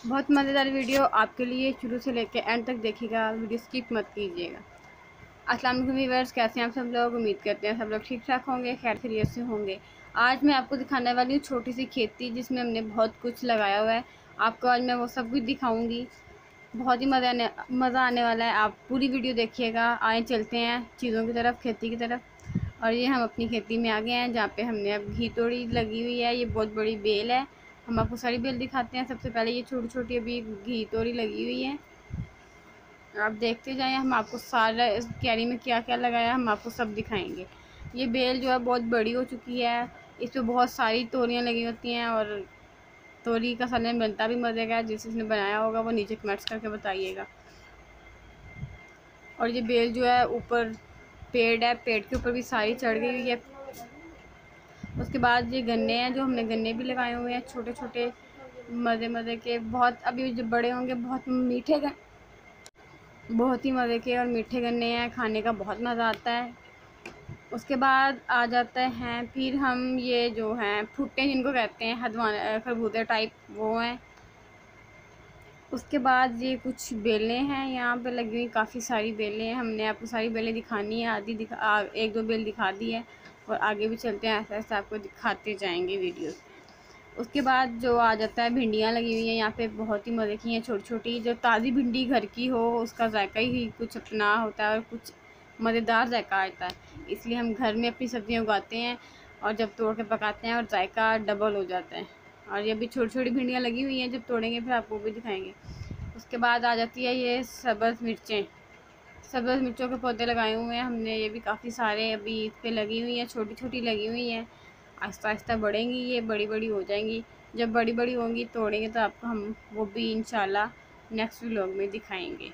बहुत मज़ेदार वीडियो आपके लिए, शुरू से लेकर एंड तक देखिएगा, वीडियो स्किप मत कीजिएगा। अस्सलाम वालेकुम व्यूअर्स, कैसे हैं आप सब लोग। उम्मीद करते हैं सब लोग ठीक ठाक होंगे, खैर खैरियत से होंगे। आज मैं आपको दिखाने वाली हूँ छोटी सी खेती जिसमें हमने बहुत कुछ लगाया हुआ है। आपको आज मैं वो सब कुछ दिखाऊंगी। बहुत ही मज़ा आने वाला है। आप पूरी वीडियो देखिएगा। आए चलते हैं चीज़ों की तरफ, खेती की तरफ। और ये हम अपनी खेती में आ गए हैं जहाँ पे हमने अब घी तोड़ी लगी हुई है। ये बहुत बड़ी बेल है। हम आपको सारी बेल दिखाते हैं। सबसे पहले ये छोटी छोटी अभी घी तोड़ी लगी हुई है, आप देखते जाएं। हम आपको सारा इस क्यारी में क्या क्या लगाया हम आपको सब दिखाएंगे। ये बेल जो है बहुत बड़ी हो चुकी है। इस पर बहुत सारी तोरियाँ लगी होती हैं और तोरी का सालन बनता भी मज़े का है। जिसने बनाया होगा वो नीचे कमेंट्स करके बताइएगा। और ये बेल जो है ऊपर पेड़ है, पेड़ के ऊपर भी सारी चढ़ गई हुई है। उसके बाद ये गन्ने हैं, जो हमने गन्ने भी लगाए हुए हैं छोटे छोटे मज़े मज़े के। बहुत अभी जब बड़े होंगे बहुत ही मज़े के और मीठे गन्ने हैं, खाने का बहुत मज़ा आता है। उसके बाद आ जाते हैं फिर हम ये जो हैं भुट्टे जिनको कहते हैं, हदवान खरबूजे टाइप, वो हैं। उसके बाद ये कुछ बेलें हैं यहाँ पे लगी हुई, काफ़ी सारी बेलें हैं। हमने आपको सारी बेलें दिखानी है, एक दो बेल दिखा दी है और आगे भी चलते हैं, ऐसा ऐसा आपको दिखाते जाएंगे वीडियो। उसके बाद जो आ जाता है भिंडियाँ लगी हुई हैं यहाँ पे, बहुत ही मज़े की हैं, छोटी छोटी। जो ताज़ी भिंडी घर की हो उसका जायका ही कुछ अपना होता है और कुछ मज़ेदार जायका आता है। इसलिए हम घर में अपनी सब्ज़ियाँ उगाते हैं और जब तोड़ के पकाते हैं और जायका डबल हो जाता है। और ये भी छोटी छोटी भिंडियाँ लगी हुई हैं, जब तोड़ेंगे फिर आपको भी दिखाएंगे। उसके बाद आ जाती है ये सब्ज़ मिर्चें। सब्ज़ मिर्चों के पौधे लगाए हुए हैं हमने, ये भी काफ़ी सारे अभी इस पर लगी हुई हैं, छोटी छोटी लगी हुई हैं। आहिस्ता आहिस्ता बढ़ेंगी, ये बड़ी बड़ी हो जाएंगी। जब बड़ी बड़ी होंगी तोड़ेंगे तो आपको हम वो भी इंशाल्लाह नेक्स्ट व्लॉग में दिखाएंगे।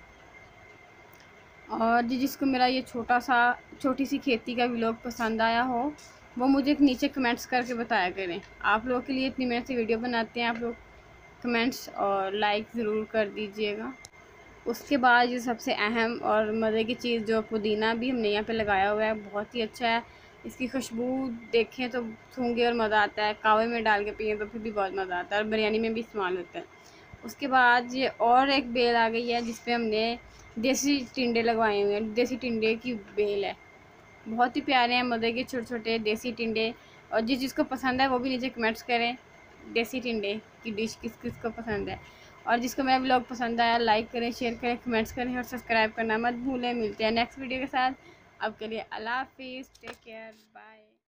और जिसको मेरा ये छोटी सी खेती का व्लॉग पसंद आया हो वो मुझे नीचे कमेंट्स करके बताया करें। आप लोगों के लिए इतनी मेहनत से वीडियो बनाते हैं, आप लोग कमेंट्स और लाइक ज़रूर कर दीजिएगा। उसके बाद ये सबसे अहम और मज़े की चीज़, जो पुदीना भी हमने यहाँ पे लगाया हुआ है, बहुत ही अच्छा है। इसकी खुशबू देखें तो सूंघे और मज़ा आता है, कावे में डाल के पिए तो फिर भी बहुत मज़ा आता है और बिरयानी में भी इस्तेमाल होता है। उसके बाद ये और एक बेल आ गई है जिस पे हमने देसी टिंडे लगवाए हुए हैं। देसी टिंडे की बेल है, बहुत ही प्यारे हैं, मज़े के छोटे छोटे देसी टिंडे। और जिसको पसंद है वो भी नीचे कमेंट्स करें, देसी टिंडे की डिश किस किस को पसंद है। और जिसको मेरा व्लॉग पसंद आया लाइक करें, शेयर करें, कमेंट्स करें और सब्सक्राइब करना मत भूलें। मिलते हैं नेक्स्ट वीडियो के साथ। अब के लिए अल्लाह हाफिज़, टेक केयर, बाय।